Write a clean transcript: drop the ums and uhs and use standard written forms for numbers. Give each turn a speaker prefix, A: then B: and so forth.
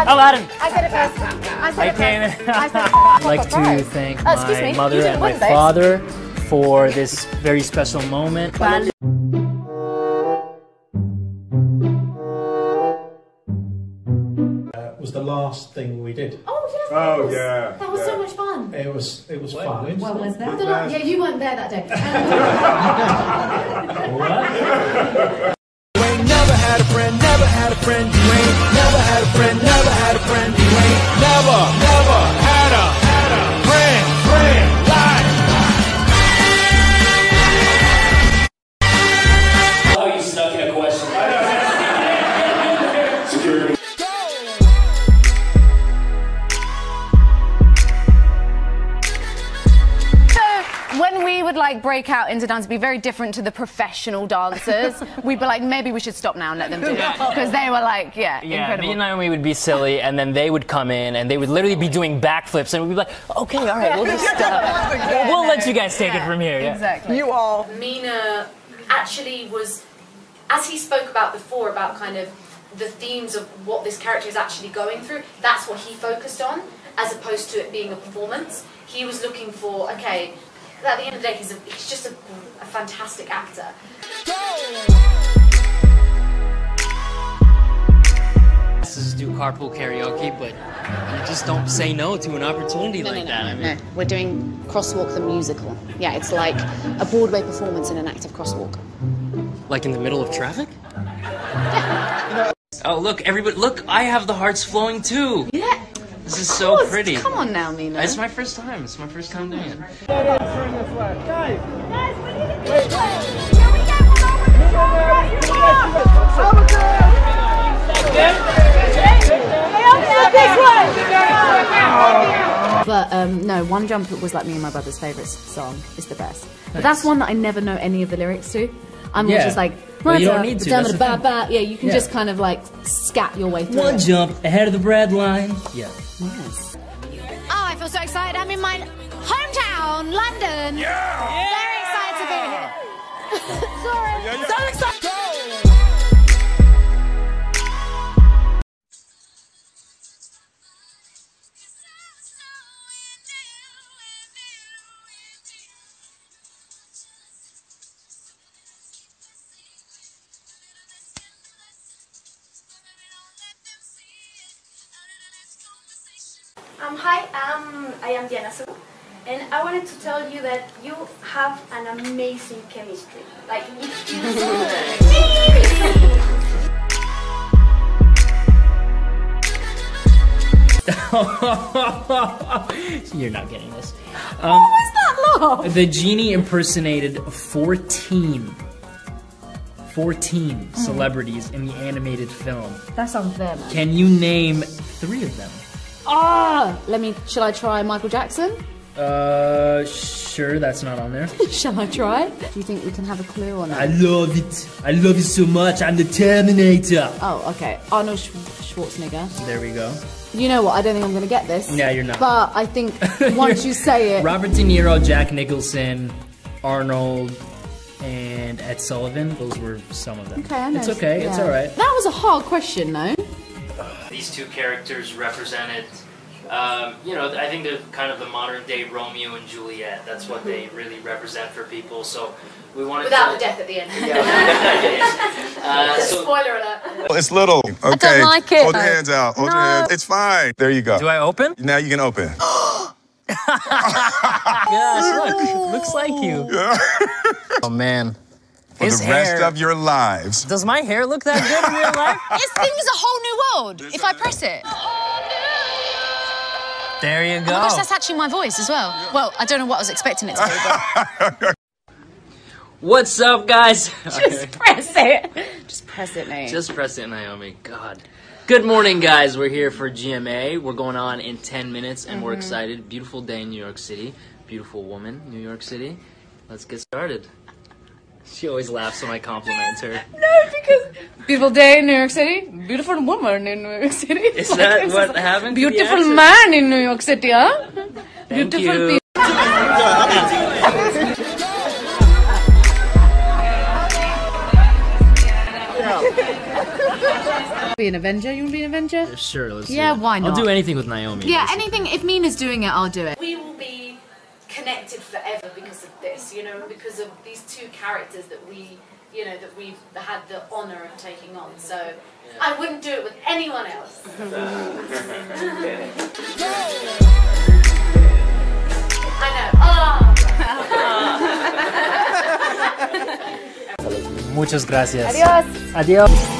A: Aladdin.
B: I said it first. I said it first.
A: I'd like to thank my mother and my father for this very special moment.
C: Was the last thing we did.
B: Oh yeah.
D: Oh yeah.
B: That was so much fun.
C: It was fun.
B: Well, was that? Yeah, you weren't there that day.
A: What?
E: You ain't never had a friend, never had a friend. You ain't never had a friend, never had a friend. You ain't never had a friend like.
A: Oh, you stuck in a question.
D: Security.
B: When we would like break out into dance, it'd be very different to the professional dancers. We'd be like, maybe we should stop now and let them do it. Because they were like, incredible.
A: Me and Naomi would be silly, and then they would come in, and they would literally be doing backflips, and we'd be like, okay, all right, we'll just we'll let you guys take it from here. Yeah.
B: Exactly.
F: You all.
G: Mena actually was, as he spoke about before, about kind of the themes of what this character is actually going through, that's what he focused on, as opposed to it being a performance. He was looking for, okay, at the end of the day, he's just a fantastic actor.
A: This is do carpool karaoke, but you just don't say no to an opportunity like that.
H: No, we're doing Crosswalk the musical. Yeah, it's like a Broadway performance in an active crosswalk.
A: Like in the middle of traffic? Yeah. Oh, look, everybody, look, I have the hearts flowing too.
B: Yeah.
A: This is so pretty.
B: Come on now, Mena.
A: It's my first time. It's my first time doing it.
D: Guys, we need to wait.
B: Can we get one over the shoulder? But no, One Jump was like me and my brother's favourite song. It's the best. But that's one that I never know any of the lyrics to. I'm just like,
A: well, you don't need to.
B: Yeah, you can just kind of like scat your way through.
A: One jump ahead of the bread line. Yeah.
B: Yes.
I: Oh, I feel so excited. I'm in my hometown, London.
D: Yeah.
I: Very excited to be here. Sorry.
D: So excited.
G: Hi, I am Massoud, and I wanted to tell you that you have an amazing chemistry. Like,
A: You're not getting this.
B: What was that laugh?
A: The genie impersonated 14 celebrities in the animated film.
B: That's unfair, man.
A: Can you name 3 of them?
B: Shall I try Michael Jackson?
A: Sure, that's not on there.
B: Shall I try? Do you think we can have a clue on that?
A: I love it. I love it so much. I'm the Terminator.
B: Oh, okay. Arnold Schwarzenegger.
A: There we go.
B: You know what? I don't think I'm going to get this.
A: Yeah, you're not.
B: But I think once you say it...
A: Robert De Niro, Jack Nicholson, Arnold, and Ed Sullivan. Those were some of them.
B: Okay, I know.
A: It's okay. Yeah. It's all right.
B: That was a hard question, though.
A: These 2 characters represented, you know, I think they're kind of the modern day Romeo and Juliet. That's what they really represent for people. So we wanted
G: without the death at the end.
A: Yeah.
G: Spoiler alert.
D: It's little. Okay.
B: I don't like it.
D: Hold your hands out. Hold your hands. It's fine. There you go.
A: Do I open?
D: Now you can open.
A: Gosh, look. Looks like you.
D: Yeah.
A: Oh, man.
D: For the rest of your lives.
A: Does my hair look that good in real life?
I: This thing is a whole new world if I press it.
A: There you go.
I: Oh my gosh, that's actually my voice as well. Well, I don't know what I was expecting it to be, but...
A: What's up, guys?
B: Just press it. Just press it, Naomi.
A: Just press it, Naomi. God. Good morning, guys. We're here for GMA. We're going on in 10 minutes, and we're excited. Beautiful day in New York City. Beautiful woman, New York City. Let's get started. She always laughs when I compliment her.
B: No, because beautiful day in New York City, beautiful woman in New York City.
A: Is that what happened?
B: Beautiful man in New York City, huh?
A: Thank
B: Beautiful
A: you.
B: Be an Avenger? You want to be an Avenger?
A: Sure, let's
B: Yeah,
A: do it.
B: why not?
A: I'll do anything with Naomi.
B: Yeah,
A: basically.
B: anything. If Mena's doing it, I'll do it.
G: We will be connected forever because of this, you know, because of these two characters that we, you know, that we've had the honour of taking on. So I wouldn't do it with anyone else. I know.
A: Muchas gracias.
B: Adiós.
A: Adiós.